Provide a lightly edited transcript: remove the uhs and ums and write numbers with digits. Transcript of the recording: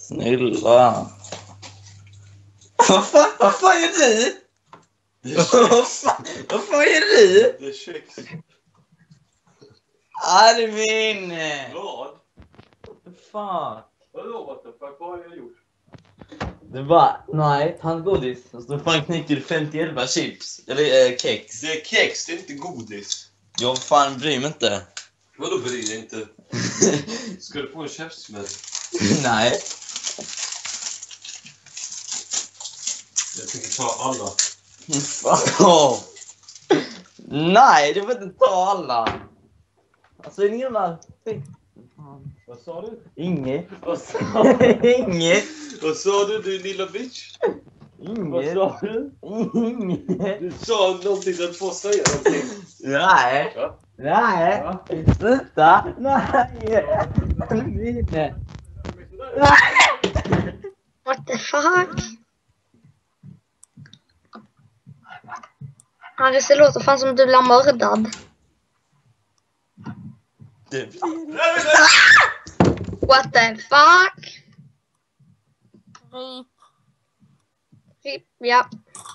Snälla. Vad fan gör du? Vad fan gör du? Det är kex. Arvin! Vad? Fan. Vadå what the fuck? Vad har jag gjort? Det var, nej, tandgodis. Och så fan knäckte du 50 chips. Eller kex. Det är kex, det är inte godis. Jag fan bryr mig inte. Vadå bryr dig inte? Ska du få en käftsmäll? Nej. Jag tänker ta alla. Fan. Nej, du får inte ta alla. Alltså en jävla... Vad sa du? Inget. Vad sa du? Inget. Vad sa du, du lilla bitch? Inget. Vad sa du? Inget. Du sa någonting att få säga någonting. Nej. Ja? Nej. Ja? Sluta. Nej. Nej. What the fuck? Aris, det låter fan som du blir mördad. Det What the fuck? Ja.